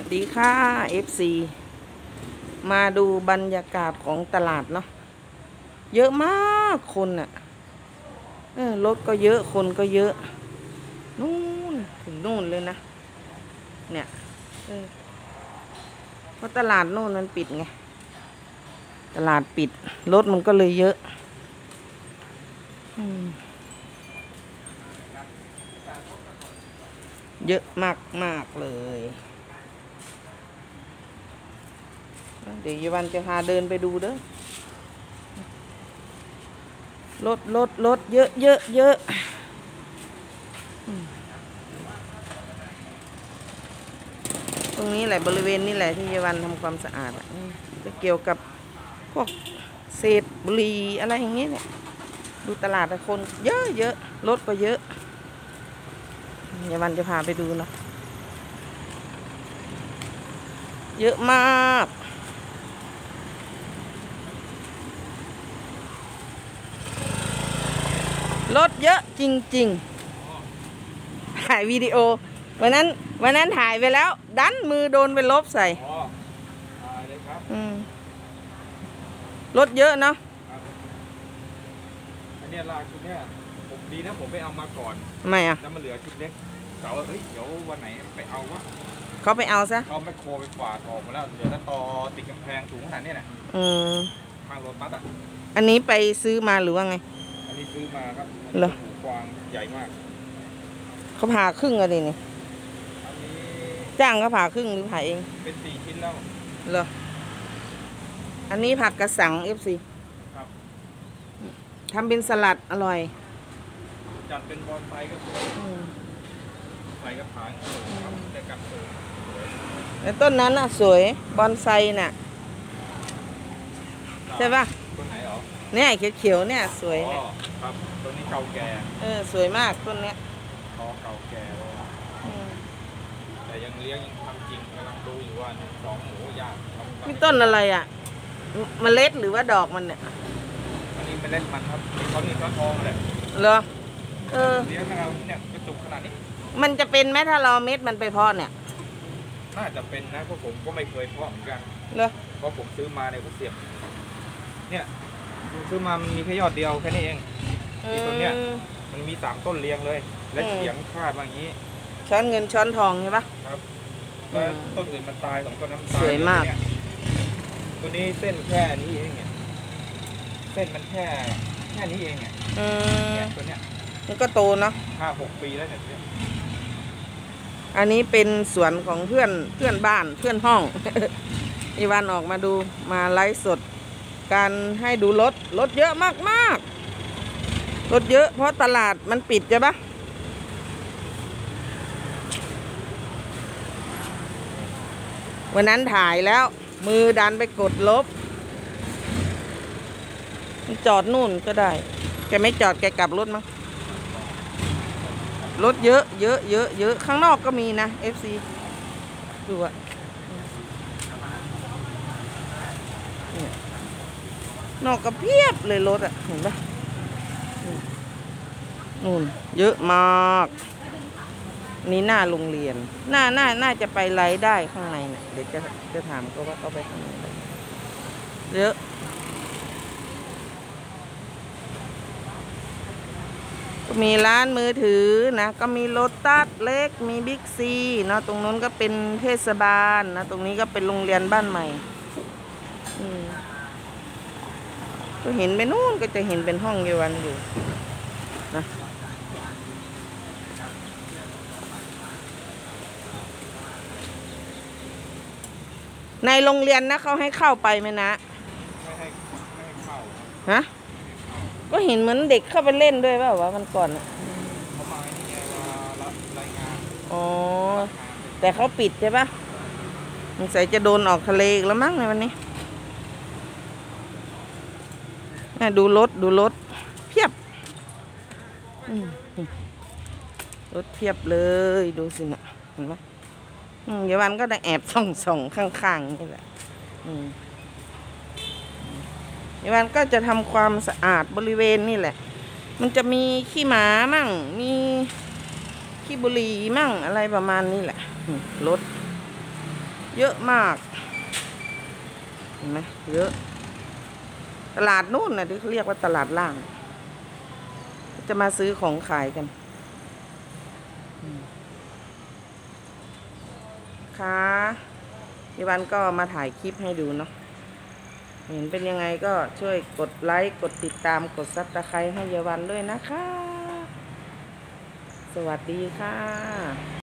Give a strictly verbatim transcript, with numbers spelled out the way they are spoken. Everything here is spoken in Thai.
สดีค่ะ เอฟ ซี มาดูบรรยากาศของตลาดเนาะเยอะมากคนอะเออรถก็เยอะคนก็เยอะนู่นถึงนู่นเลยนะเนี่ยเออเพราะตลาดนู่นมันปิดไงตลาดปิดรถมันก็เลยเยอะอืมเยอะมากมากเลยเดี๋ยวยวันจะพาเดินไปดูเด้อรถรถรถเยอะเยอะเยอะตรงนี้แหละบริเวณนี้แหละที่ยวันทำความสะอาดจะเกี่ยวกับพวกเศษบุหรี่อะไรอย่างเงี้ยเนี่ยดูตลาดคนเยอะเยอะรถก็เยอะยวันจะพาไปดูเนาะเยอะมากรถเยอะจริงๆถ่ายวิดีโอวันนั้นวันนั้นถ่ายไปแล้วดันมือโดนไปลบใส่รถเยอะเนาะอันนี้ลากชุดเนี้ยผมดีนะผมไปเอามาก่อนทำไมอ่ะแล้วมันเหลือชุดเล็กเสาเฮ้ยเดี๋ยววันไหนไปเอาวะเขาไปเอาซะเขาไม่โคไปกวาดออกมาแล้วเหลือแต่ตอติดกำแพงสูงขนาดนี้แหละอืมข้างรถบัสอ่ะอันนี้ไปซื้อมาหรือว่าไงอันนี้ซื้อมาครับเหรอหูกวางใหญ่มากเขาผ่าครึ่งอะไรนี่จ้างเขาผ่าครึ่งหรือผ่าเองเป็นสี่ชิ้นแล้วเหรออันนี้ผักกระสัง เอฟ ซีครับทำเป็นสลัดอร่อยจัดเป็นบอนไซก็สวยใส่กระถางแต่กับสวยแล้วต้นนั้นน่ะสวยบอนไซน่ะใช่ป่ะต้นไหนหรอเนี่ยเขียวๆเนี่ยสวยเนี่ยครับต้นนี้เก่าแก่เออสวยมากต้นเนี้ยอ๋อเก่าแก่แต่ยังเลี้ยงยังทำจริงกำลังดูอยู่ว่าสองหมูย่างมีต้นอะไรอ่ะเมล็ดหรือว่าดอกมันเนี่ยอันนี้เมล็ดมันครับมีเขามีก้อนทองเลยเหรอเออเลี้ยงเราเนี่ยกระจุกขนาดนี้มันจะเป็นไหมถ้าเราเม็ดมันไปเพาะเนี่ยน่าจะเป็นนะเพราะผมก็ไม่เคยเพาะเหมือนกันเหรอเพราะผมซื้อมาเนี่ยก็เสียบเนี่ยซื้อมามันมีแค่ยอดเดียวแค่นี้เองที่ต้นเนี้ยมันมีสามต้นเรียงเลยและเฉียงคาดอย่างนี้ช้อนเงินช้อนทองใช่ปะครับแล้วต้นอื่นมันตายสองต้นนั้นตายสวยมากตัวนี้เส้นแค่นี้เองเนี่ยเส้นมันแค่แค่นี้เองเนี่ยตัวเนี้ยมันก็โตเนาะห้าหกปีแล้วเนี่ยอันนี้เป็นสวนของเพื่อนเพื่อนบ้านเพื่อนห้องอีวันออกมาดูมาไลฟ์สดการให้ดูรถรถเยอะมากมากรถเยอะเพราะตลาดมันปิดใช่ปะวันนั้นถ่ายแล้วมือดันไปกดลบจอดนู่นก็ได้แกไม่จอดแกกลับรถมั้งรถเยอะเยอะเยอะเยอะข้างนอกก็มีนะ เอฟ ซี ดูอะนอกก็เพียบเลยรถอะเห็นปะนู่นเยอะมากนี่หน้าโรงเรียนหน้าหน้าน่าจะไปไลฟ์ได้ข้างในเนี่ยเดี๋ยวจะจะถามก็ว่าเขาไปข้างในได้เยอะก็มีร้านมือถือนะก็มีโลตัสเล็กมีบิ๊กซีเนาะตรงนู้นก็เป็นเทศบาลนะตรงนี้ก็เป็นโรงเรียนบ้านใหม่ก็เห็นไปนู่นก็จะเห็นเป็นห้องเยาวันอยู่นะในโรงเรียนนะเขาให้เข้าไปไหมนะไม่ให้ไม่ให้เข้าฮะก็เห็นเหมือนเด็กเข้าไปเล่นด้วยเปล่าวะมันก่อนเขามาที่ไงมารายงานอ๋อแต่เขาปิดใช่ปะสงสัยจะโดนออกทะเลอีกแล้วมั้งในวันนี้น่าดูรถดูรถเพียบรถเพียบเลยดูสินะเห็นไหมเดี๋ยววันก็ได้แอบส่องส่องข้างๆนี่แหละเดี๋ยววันก็จะทำความสะอาดบริเวณนี่แหละมันจะมีขี้หมามั่งมีขี้บุหรี่มั่งอะไรประมาณนี้แหละรถเยอะมากเห็นไหมเยอะตลาดนู่นนะที่เขาเรียกว่าตลาดล่างจะมาซื้อของขายกันค่ะยายวันก็มาถ่ายคลิปให้ดูเนาะเห็นเป็นยังไงก็ช่วยกดไลค์กดติดตามกดซับสไครต์ให้ยายวันด้วยนะคะสวัสดีค่ะ